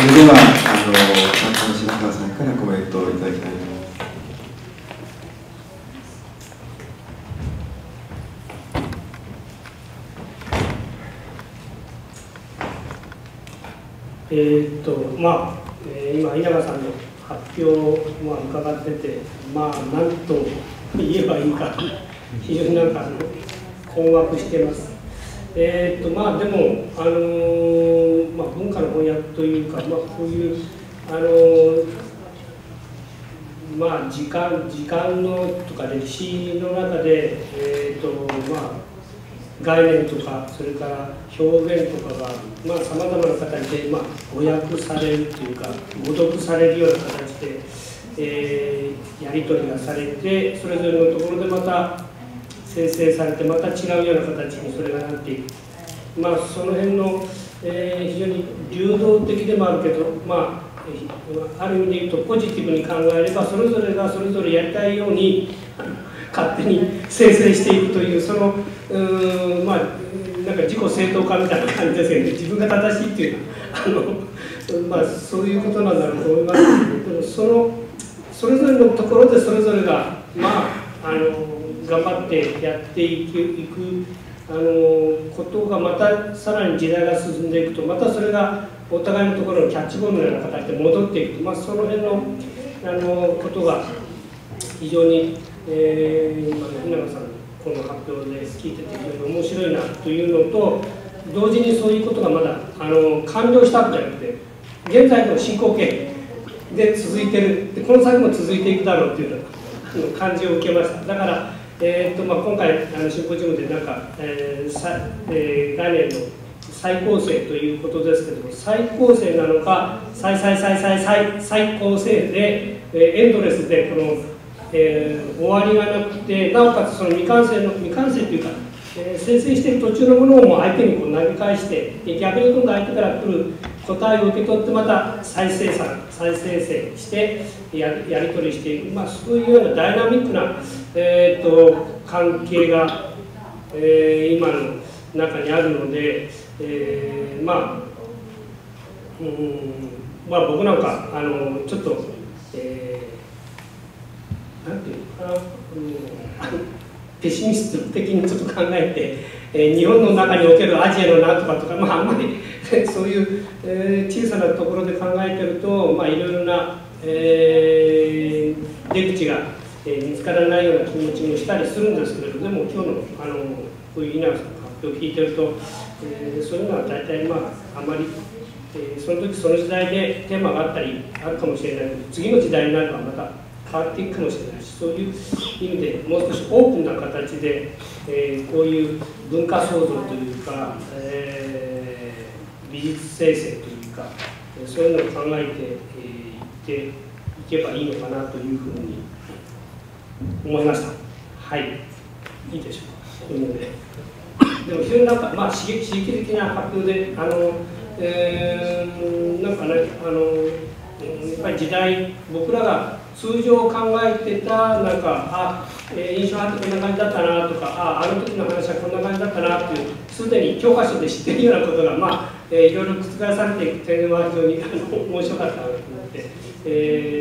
それでは担当の白川さんからコメントをいただきたいと思います。 今、稲葉さんの発表を伺ってて、何と言えばいいか、非常に困惑しています。でも、文化の翻訳というか、こういう時間のとか歴史の中で、概念とか、それから表現とかがさまざまな形で誤訳されるというか、誤読されるような形で、やり取りがされて、それぞれのところでまた生成されて、また違うような形にそれがなっていく、その辺の、非常に流動的でもあるけど、ある意味で言うとポジティブに考えれば、それぞれがそれぞれやりたいように勝手に生成していくという、その自己正当化みたいな感じですけどね、自分が正しいっていうのはそういうことなんだろうと思いますけど、でもそれぞれのところでそれぞれが頑張ってやっていくことが、またさらに時代が進んでいくと、またそれがお互いのところのキャッチボールのような形で戻っていく、その辺のことが非常に稲葉さんのこの発表で聞いてて非常に面白いなというのと、同時にそういうことがまだ完了したわけじゃなくて、現在の進行形で続いてる、この先も続いていくだろうというような感じを受けました。だから、今回シンポジウムで概念の再構成ということですけれども、再構成なのか再構成で、エンドレスでこの終わりがなくて、なおかつその未完成というか、生成している途中のものをもう相手に投げ返して、逆に今度相手から来る答えを受け取ってまた再生成してやり取りしていく、そういうようなダイナミックな、関係が、今の中にあるので、僕なんかちょっと、なんていうのかな、ペシミスト的にちょっと考えて、日本の中におけるアジアのなんとかとか、あんまりそういう、小さなところで考えてると、いろいろな、出口が、見つからないような気持ちもしたりするんですけれど、でも今日のこういう稲葉さんの発表を聞いてると、そういうのは大体あまり、その時その時代でテーマがあったりあるかもしれないけど、次の時代になればまた変わっていくかもしれないし、そういう意味でもう少しオープンな形で、こういう文化創造というか、美術生成というか、そういうのを考えていけばいいのかなというふうに思いました。はい、いいでしょうか。というので、でも非常に刺激的な発表で、やっぱり時代、僕らが通常考えてた印象派ってこんな感じだったなとか、あの時の話はこんな感じだったなっていう、すでに教科書で知っているようなことがいろいろ覆されていく点は非常に面白かったなと思って、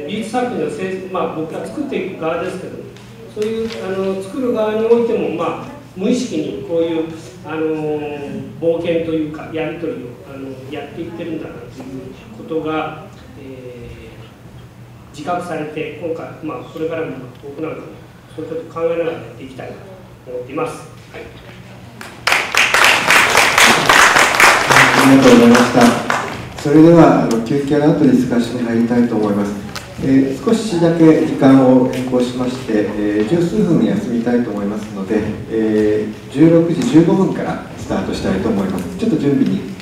美術作品の僕が作っていく側ですけど、そういう作る側においても無意識にこういう冒険というかやり取りをやっていってるんだなということが、自覚されて、今回、これからも僕なんかもそういうことを考えながらやっていきたいなと思っています。はい、 ありがとうございました。それでは休憩の後ディスカッションに入りたいと思います。少しだけ時間を変更しまして、十数分休みたいと思いますので、16時15分からスタートしたいと思います。ちょっと準備に